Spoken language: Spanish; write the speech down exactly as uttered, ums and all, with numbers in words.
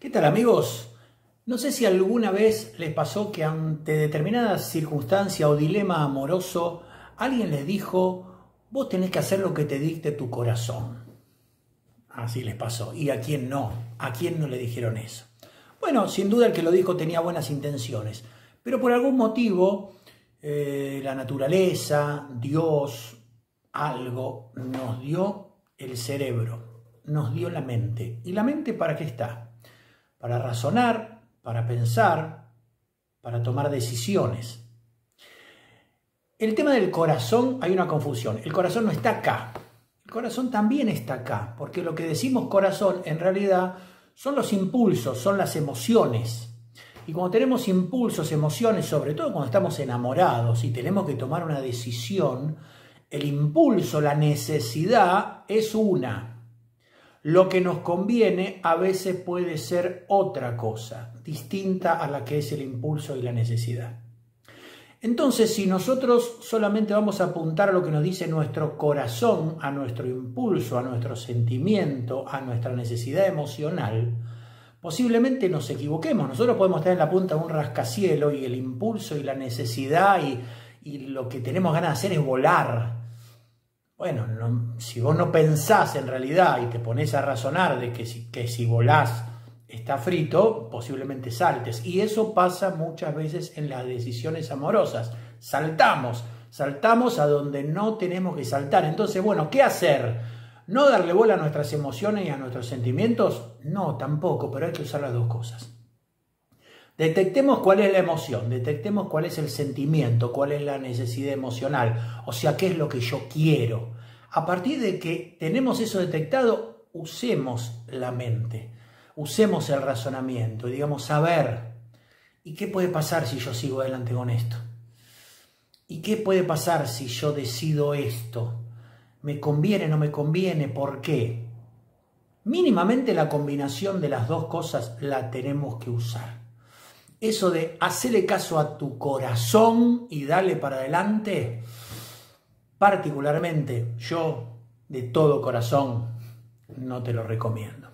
¿Qué tal, amigos? No sé si alguna vez les pasó que ante determinada circunstancia o dilema amoroso alguien les dijo: vos tenés que hacer lo que te dicte tu corazón. Así les pasó. ¿Y a quién no? ¿A quién no le dijeron eso? Bueno, sin duda el que lo dijo tenía buenas intenciones, pero por algún motivo eh, la naturaleza, Dios, algo nos dio el cerebro, nos dio la mente. ¿Y la mente para qué está? Para razonar, para pensar, para tomar decisiones. El tema del corazón, hay una confusión. El corazón no está acá. El corazón también está acá, porque lo que decimos corazón en realidad son los impulsos, son las emociones. Y cuando tenemos impulsos, emociones, sobre todo cuando estamos enamorados y tenemos que tomar una decisión, el impulso, la necesidad es una. Lo que nos conviene a veces puede ser otra cosa, distinta a la que es el impulso y la necesidad. Entonces, si nosotros solamente vamos a apuntar a lo que nos dice nuestro corazón, a nuestro impulso, a nuestro sentimiento, a nuestra necesidad emocional, posiblemente nos equivoquemos. Nosotros podemos estar en la punta de un rascacielos y el impulso y la necesidad y, y lo que tenemos ganas de hacer es volar. Bueno, no, si vos no pensás en realidad y te pones a razonar de que si, que si volás está frito, posiblemente saltes. Y eso pasa muchas veces en las decisiones amorosas. Saltamos, saltamos a donde no tenemos que saltar. Entonces, bueno, ¿qué hacer? ¿No darle bola a nuestras emociones y a nuestros sentimientos? No, tampoco, pero hay que usar las dos cosas. Detectemos cuál es la emoción, detectemos cuál es el sentimiento, cuál es la necesidad emocional, o sea, qué es lo que yo quiero. A partir de que tenemos eso detectado, usemos la mente, usemos el razonamiento y digamos, a ver, ¿y qué puede pasar si yo sigo adelante con esto? ¿Y qué puede pasar si yo decido esto? ¿Me conviene, no me conviene? ¿Por qué? Mínimamente la combinación de las dos cosas la tenemos que usar. Eso de hacerle caso a tu corazón y darle para adelante, particularmente yo de todo corazón no te lo recomiendo.